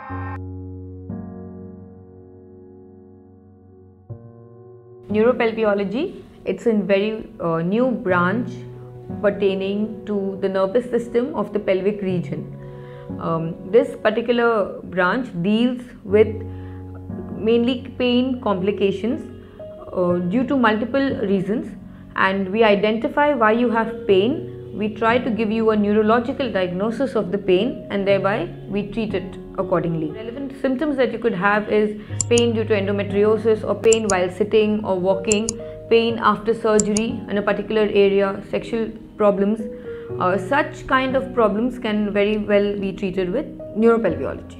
Neuropelveology, it's a very new branch pertaining to the nervous system of the pelvic region. This particular branch deals with mainly pain complications due to multiple reasons, and we identify why you have pain. We try to give you a neurological diagnosis of the pain, and thereby we treat it accordingly. Relevant symptoms that you could have is pain due to endometriosis, or pain while sitting or walking, pain after surgery in a particular area, sexual problems. Such kind of problems can very well be treated with neuropelveology.